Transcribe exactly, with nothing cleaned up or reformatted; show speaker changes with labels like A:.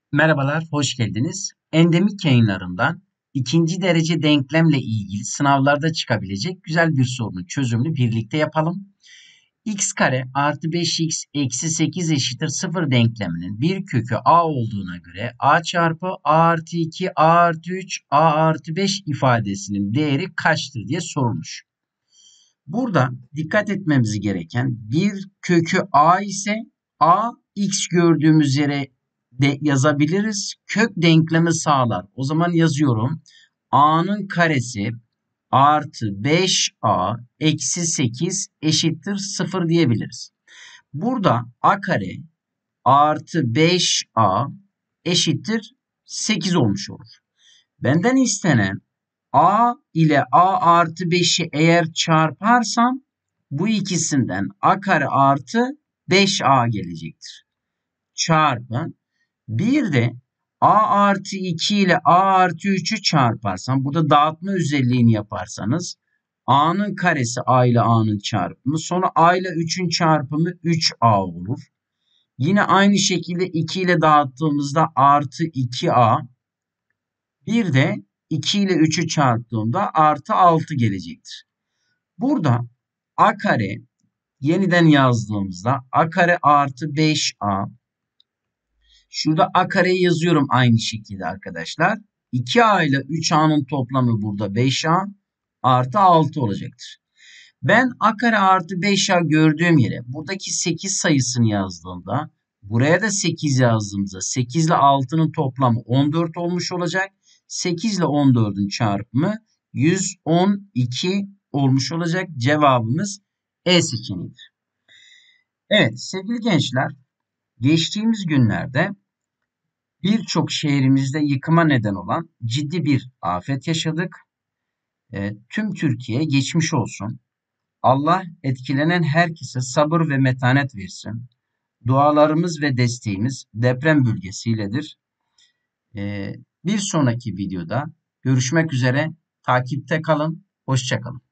A: Merhabalar, hoş geldiniz. Endemik yayınlarından ikinci derece denklemle ilgili sınavlarda çıkabilecek güzel bir sorunun çözümünü birlikte yapalım. X kare artı beş x eksi sekiz eşittir sıfır denkleminin bir kökü a olduğuna göre a çarpı a artı iki, a artı üç, a artı beş ifadesinin değeri kaçtır diye sorulmuş. Burada dikkat etmemiz gereken bir kökü a ise a x gördüğümüz yere de yazabiliriz. Kök denklemi sağlar. O zaman yazıyorum. A'nın karesi artı beş a eksi sekiz eşittir sıfır diyebiliriz. Burada a kare artı beş a eşittir sekiz olmuş olur. Benden istenen a ile a artı beşi eğer çarparsam bu ikisinden a kare artı beş a gelecektir. Çarpı bir de a artı iki ile a artı üçü çarparsam burada dağıtma özelliğini yaparsanız a'nın karesi a ile a'nın çarpımı sonra a ile üçün çarpımı üç a olur. Yine aynı şekilde iki ile dağıttığımızda artı iki a bir de iki ile üçü çarptığımda artı altı gelecektir. Burada a kare yeniden yazdığımızda a kare artı beş a. Şurada a kareyi yazıyorum aynı şekilde arkadaşlar. iki a ile üç a'nın toplamı burada beş a artı altı olacaktır. Ben a kare artı beş a gördüğüm yere buradaki sekiz sayısını yazdığımda buraya da sekiz yazdığımızda sekiz ile altının toplamı on dört olmuş olacak. sekiz ile on dördün çarpımı yüz on iki olmuş olacak. Cevabımız E seçeneğidir. Evet sevgili gençler, geçtiğimiz günlerde birçok şehrimizde yıkıma neden olan ciddi bir afet yaşadık. E, tüm Türkiye geçmiş olsun. Allah etkilenen herkese sabır ve metanet versin. Dualarımız ve desteğimiz deprem bölgesiyledir. E, bir sonraki videoda görüşmek üzere. Takipte kalın. Hoşça kalın.